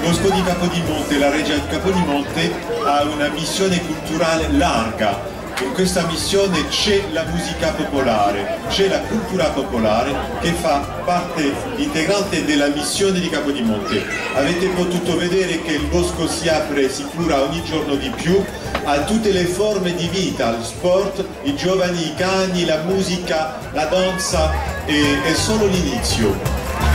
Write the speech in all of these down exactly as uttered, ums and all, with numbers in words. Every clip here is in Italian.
Bosco di Capodimonte, la Reggia di Capodimonte, ha una missione culturale larga. In questa missione c'è la musica popolare, c'è la cultura popolare che fa parte integrante della missione di Capodimonte. Avete potuto vedere che il bosco si apre e si cura ogni giorno di più a tutte le forme di vita, al sport, i giovani, i cani, la musica, la danza, e è solo l'inizio.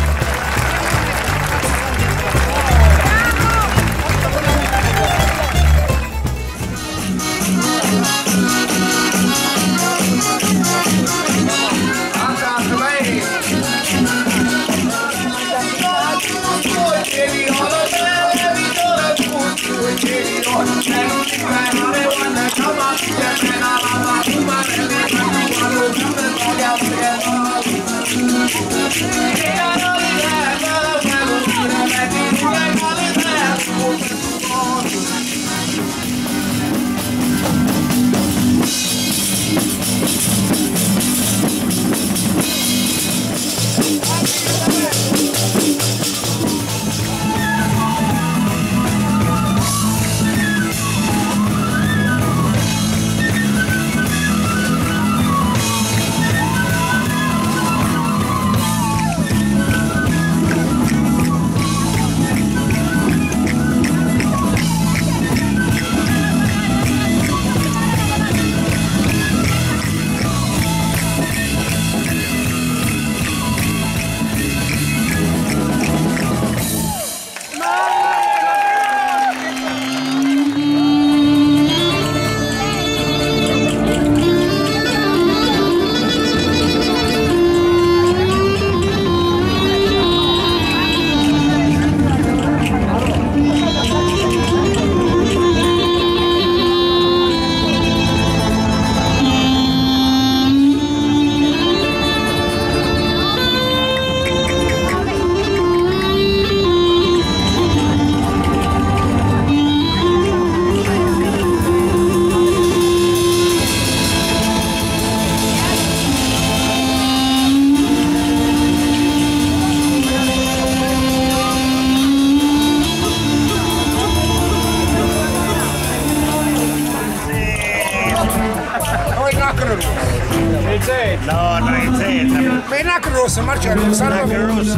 No, non è zeta. Ma è nacro rosso, Marcello, salva Nacro rosso?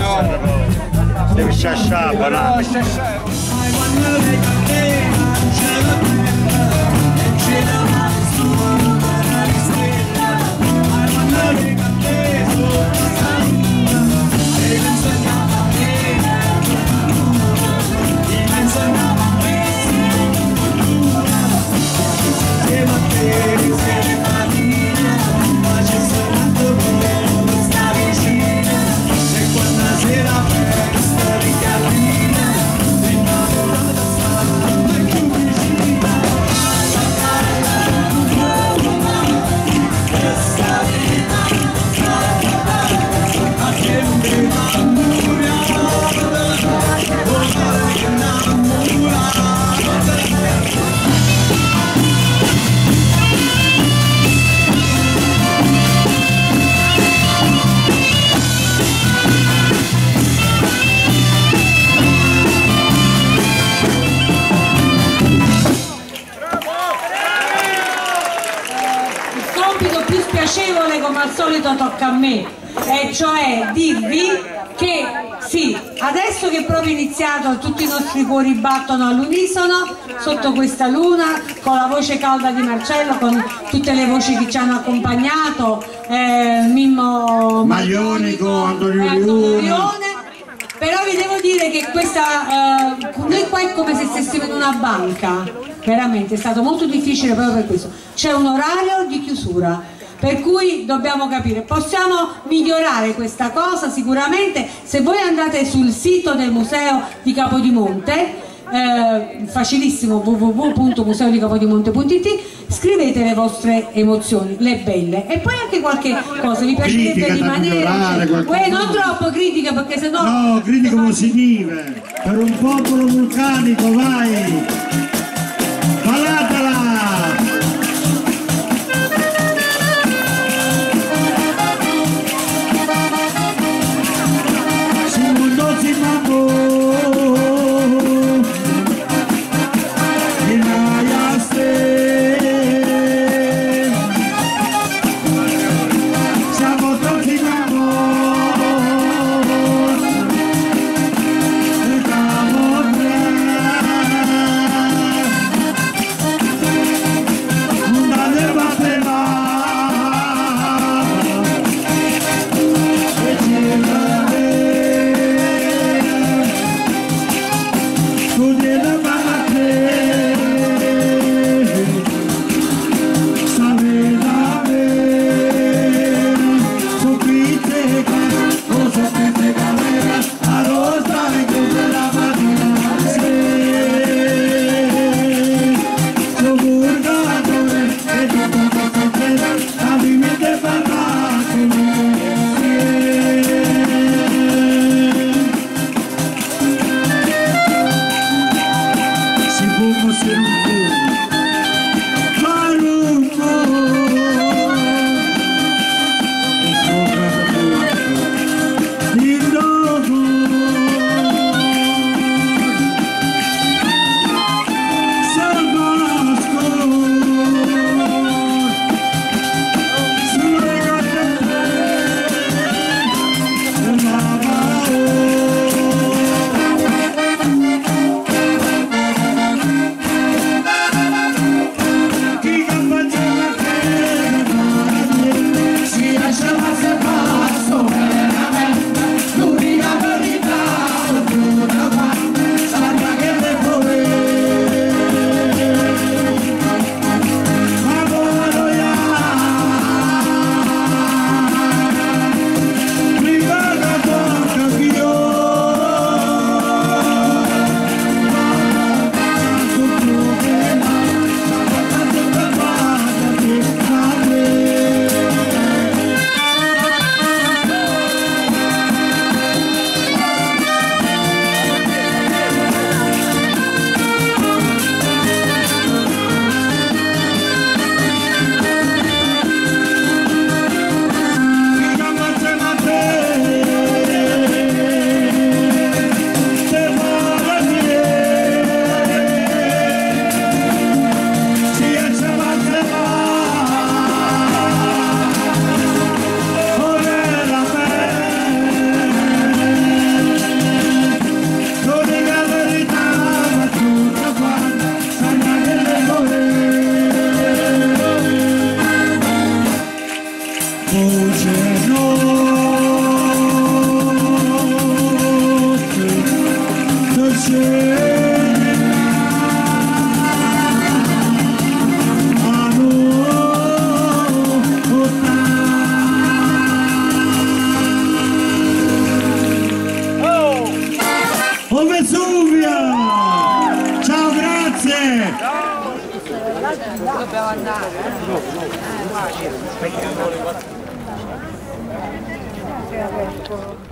No. Devi sciasciare, no? Come al solito tocca a me, e cioè dirvi che sì, adesso che è proprio iniziato, tutti i nostri cuori battono all'unisono sotto questa luna, con la voce calda di Marcello, con tutte le voci che ci hanno accompagnato, eh, Mimmo Maglionico, Antonio Lione. Però vi devo dire che questa, eh, noi qua è come se stessimo in una banca, veramente è stato molto difficile proprio per questo. C'è un orario di chiusura, per cui dobbiamo capire, possiamo migliorare questa cosa sicuramente. Se voi andate sul sito del Museo di Capodimonte, eh, facilissimo, w w w punto museo di capodimonte punto i t, scrivete le vostre emozioni, le belle, e poi anche qualche cosa vi piacerebbe rimanere, cioè, non troppo critica, perché sennò no, critico non si vive per un popolo vulcanico, vai, palatala. Simon Dozzi Mambo Vai! Dobbiamo andare, eh?